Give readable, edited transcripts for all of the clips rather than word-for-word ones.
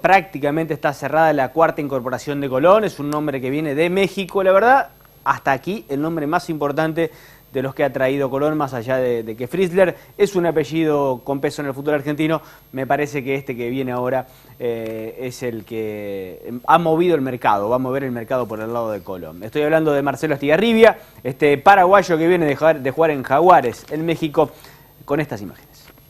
prácticamente está cerrada la cuarta incorporación de Colón. Es un nombre que viene de México, la verdad. Hasta aquí el nombre más importante de los que ha traído Colón, más allá de que Frizzler es un apellido con peso en el fútbol argentino. Me parece que este que viene ahora es el que ha movido el mercado, va a mover el mercado por el lado de Colón. Estoy hablando de Marcelo Estigarribia, este paraguayo que viene de jugar en Jaguares, en México, con estas imágenes.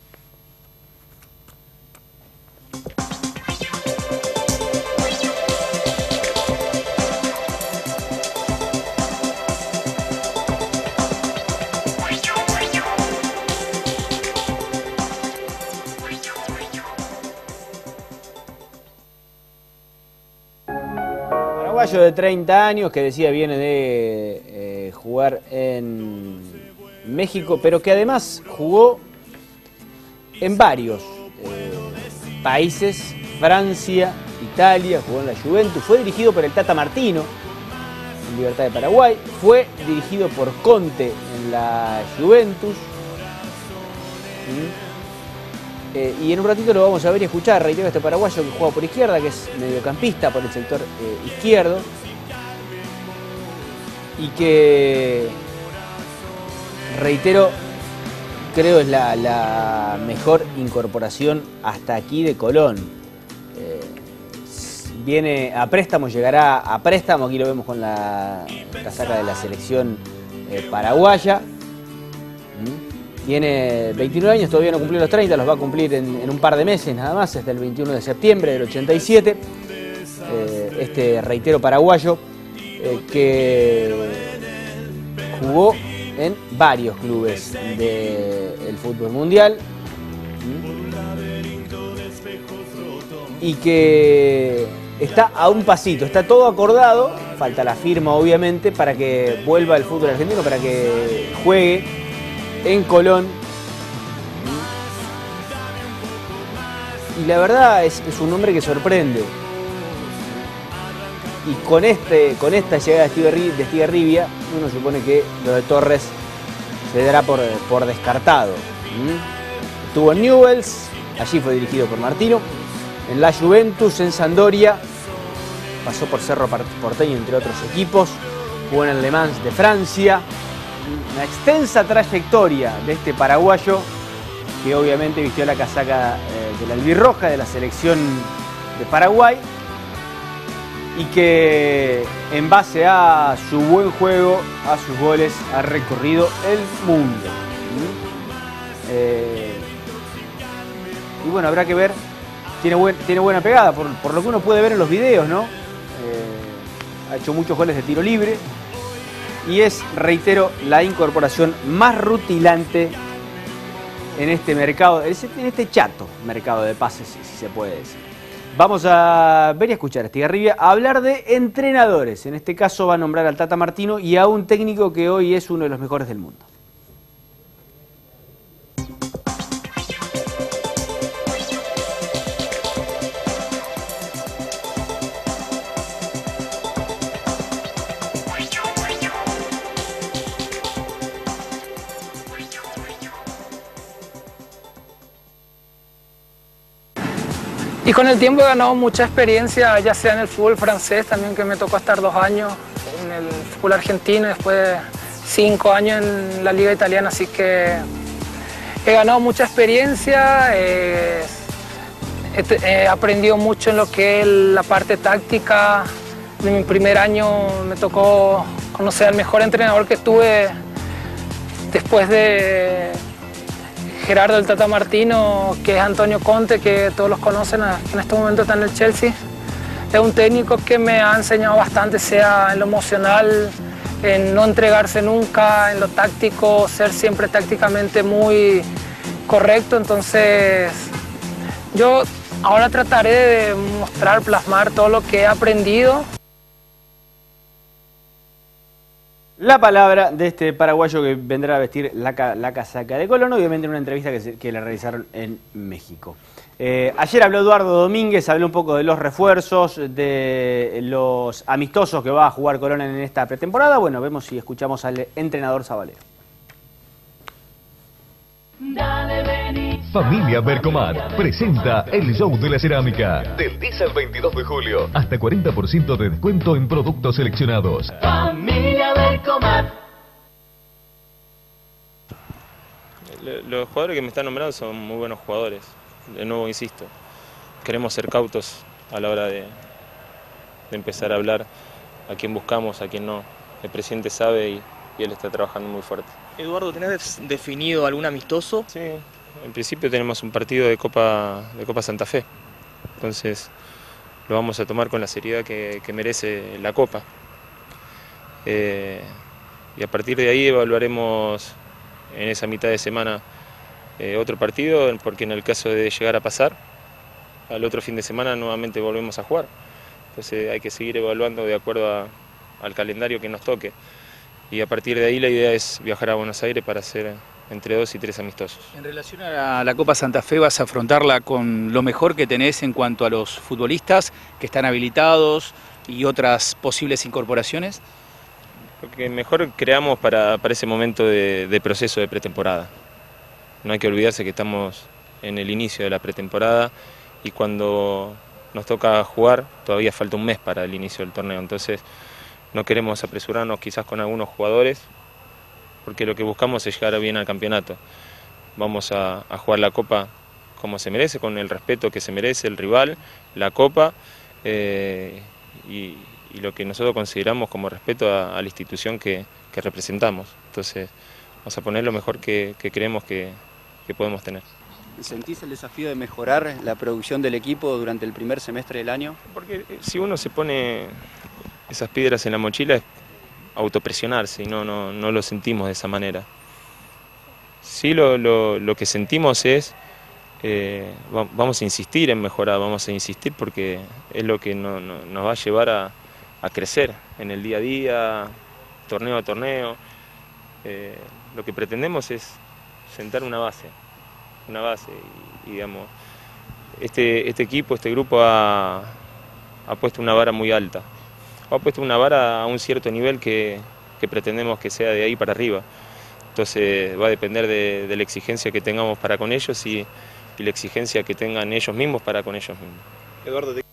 Paraguayo de 30 años que decía viene de jugar en México, pero que además jugó en varios países, Francia, Italia, jugó en la Juventus, fue dirigido por el Tata Martino en Libertad de Paraguay, fue dirigido por Conte en la Juventus. Y en un ratito lo vamos a ver y escuchar. Reitero, este paraguayo que juega por izquierda, que es mediocampista por el sector izquierdo, y que, reitero, creo es la mejor incorporación hasta aquí de Colón. Viene a préstamo, llegará a préstamo, aquí lo vemos con la casaca de la selección paraguaya. Tiene 29 años, todavía no cumplió los 30, los va a cumplir en un par de meses nada más, desde el 21 de septiembre del 87. Este reitero paraguayo que jugó en varios clubes del fútbol mundial y que está a un pasito, está todo acordado, falta la firma obviamente para que vuelva al fútbol argentino, para que juegue en Colón. Y la verdad es un nombre que sorprende. Y con esta llegada de Estigarribia, uno supone que lo de Torres se dará por descartado. Estuvo en Newell's, allí fue dirigido por Martino, en la Juventus, en Sampdoria, pasó por Cerro Porteño entre otros equipos, jugó en el Le Mans de Francia. Una extensa trayectoria de este paraguayo que obviamente vistió la casaca de la albirroja de la selección de Paraguay y que en base a su buen juego, a sus goles, ha recorrido el mundo. Y bueno, habrá que ver, tiene buena pegada por lo que uno puede ver en los videos, ¿no? Ha hecho muchos goles de tiro libre. Y es, reitero, la incorporación más rutilante en este mercado, en este chato mercado de pases, si se puede decir. Vamos a ver y a escuchar a Estigarribia hablar de entrenadores. En este caso va a nombrar al Tata Martino y a un técnico que hoy es uno de los mejores del mundo. Y con el tiempo he ganado mucha experiencia, ya sea en el fútbol francés, también que me tocó estar 2 años, en el fútbol argentino, después 5 años en la liga italiana, así que he ganado mucha experiencia, he aprendido mucho en lo que es la parte táctica. En mi primer año me tocó conocer al mejor entrenador que tuve después de Gerardo el Tata Martino, que es Antonio Conte, que todos los conocen, en este momento está en el Chelsea. Es un técnico que me ha enseñado bastante, sea en lo emocional, en no entregarse nunca, en lo táctico, ser siempre tácticamente muy correcto. Entonces yo ahora trataré de mostrar, plasmar todo lo que he aprendido. La palabra de este paraguayo que vendrá a vestir la casaca de Colón, obviamente en una entrevista que le realizaron en México. Ayer habló Eduardo Domínguez, habló un poco de los refuerzos, de los amistosos que va a jugar Colón en esta pretemporada. Bueno, vemos si escuchamos al entrenador Zabalero. Dale, vení. Familia Bercomat presenta el show de la cerámica. Del 10 al 22 de julio. Hasta 40% de descuento en productos seleccionados. Familia Bercomat. Los jugadores que me están nombrando son muy buenos jugadores. De nuevo insisto, queremos ser cautos a la hora de empezar a hablar a quién buscamos, a quién no. El presidente sabe y él está trabajando muy fuerte. Eduardo, ¿tenés definido algún amistoso? Sí, en principio tenemos un partido de Copa Santa Fe. Entonces lo vamos a tomar con la seriedad que merece la Copa. Y a partir de ahí evaluaremos en esa mitad de semana otro partido, porque en el caso de llegar a pasar, al otro fin de semana nuevamente volvemos a jugar. Entonces hay que seguir evaluando de acuerdo al calendario que nos toque. Y a partir de ahí la idea es viajar a Buenos Aires para hacer entre 2 y 3 amistosos. En relación a la Copa Santa Fe, ¿vas a afrontarla con lo mejor que tenés en cuanto a los futbolistas que están habilitados y otras posibles incorporaciones? Lo que mejor creamos para ese momento de proceso de pretemporada. No hay que olvidarse que estamos en el inicio de la pretemporada y cuando nos toca jugar todavía falta un mes para el inicio del torneo. Entonces no queremos apresurarnos quizás con algunos jugadores porque lo que buscamos es llegar bien al campeonato. Vamos a jugar la Copa como se merece, con el respeto que se merece el rival, la Copa y lo que nosotros consideramos como respeto a la institución que representamos. Entonces vamos a poner lo mejor que creemos que podemos tener. ¿Sentís el desafío de mejorar la producción del equipo durante el primer semestre del año? Porque si uno se pone esas piedras en la mochila es autopresionarse y no lo sentimos de esa manera. Sí lo que sentimos es, vamos a insistir en mejorar, vamos a insistir porque es lo que nos va a llevar a crecer en el día a día, torneo a torneo. Lo que pretendemos es sentar una base y digamos, este equipo, este grupo ha puesto una vara muy alta, ha puesto una vara a un cierto nivel que pretendemos que sea de ahí para arriba. Entonces va a depender de la exigencia que tengamos para con ellos y la exigencia que tengan ellos mismos para con ellos mismos. Eduardo,